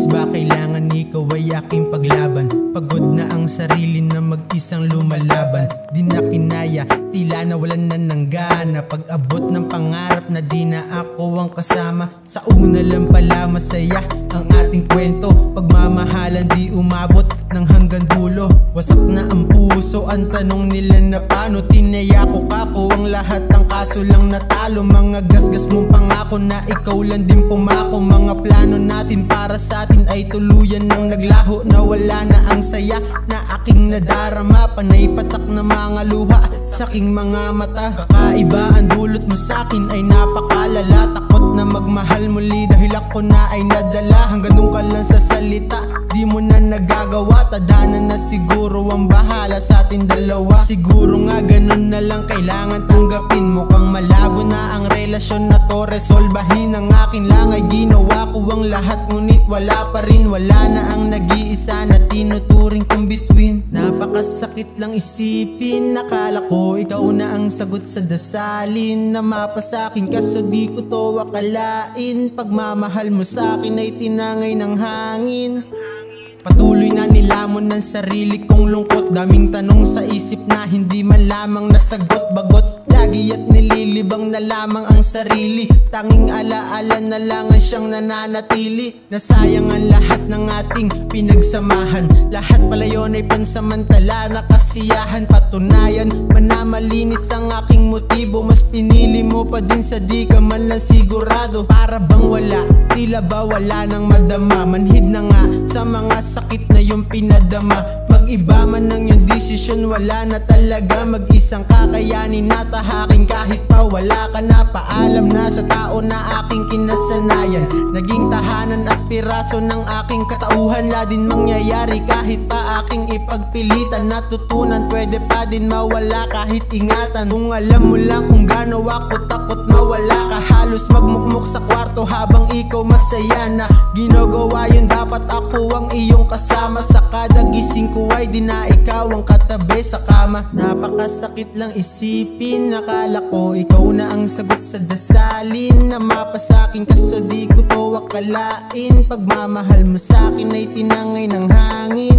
Imbis ba kailangan ikaw ay aking paglaban? Pagod na ang sarili na mag-isang lumalaban. Di na kinaya, tila nawalan na ng gana. Pag-abot ng pangarap na di na ako ang kasama. Sa una lang pala masaya ang ating kwento. Pagmamahalan di umabot ng hanggang dulo. Wasak na ang puso, ang tanong nila na paano. Tinaya ko kako ang lahat, ang kaso lang natalo. Mga gasgas mong pangako na ikaw lang din pumako. Mga plano natin para sa atin ay tuluyan ng naglaho. Na wala na ang saya na aking nadarama. Panay patak na mga luha sa aking mga mata. Kakaiba ang dulot mo sa akin ay napakalala. Takot na magmahal muli dahil ako na ay nadala. Hanggang doon ka lang sa salita, di mo na nagagawa. Tadhana na siguro ang bahala sa atin dalawa. Siguro nga ganun na lang kailangan tanggapin. Mukhang malabo na ang relasyon na to. Resolbahin ang akin lang ay ginawa ko ang lahat. Ngunit wala pa rin, wala na ang nag-iisa na tinuturing kong bituin. Napakasakit lang isipin, nakala ko ikaw na ang sagot sa dasalin na mapasakin. Kaso di ko to akalain, pagmamahal mo sa akin ay tinangay ng hangin. Patuloy na nilamon ng sarili kong lungkot. Daming tanong sa isip na hindi man lamang nasagot. Bagot lagi at nililibang na lamang ang sarili. Tanging alaala na lang ang siyang nananatili. Nasayang ang lahat ng ating pinagsamahan. Lahat pala yun ay pansamantala na kasiyahan. Patunayan man na malinis ang aking motibo. Mas pinili mo pa din sa di ka man lang sigurado. Para bang wala, tila ba wala nang madama. Manhid na nga sa mga sakit na yung pinadama. Mag-iba man ang yung desisyon, wala na talaga. Mag-isang kakayanin na tahakin kahit pa wala ka na. Paalam na sa tao na aking kinasanayan. Naging tahanan at piraso ng aking katauhan. La din mangyayari kahit pa aking ipagpilitan. Natutunan pwede pa din mawala kahit ingatan. Kung alam mo lang kung gaano ako takot mawala ka. Halos magmukmuk sa kwarto habang ikaw masaya na. Ginagawa yun dapat ako ang iyong kasama. Sa kada gising ko ay di na ikaw ang katabi sa kama. Napakasakit lang isipin, nakala ko ikaw na ang sagot sa dasalin na mapasakin. Kaso di ko to akalain, pagmamahal mo sa akin ay tinangay ng hangin.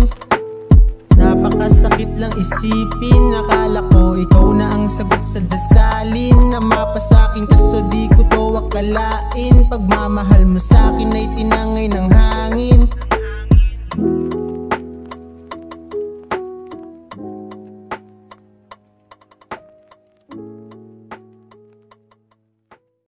Napakasakit lang isipin, nakala ko ikaw na ang sagot sa dasalin na mapasakin. Kaso di ko to akalain, pagmamahal mo sa akin ay tinangay ng hangin.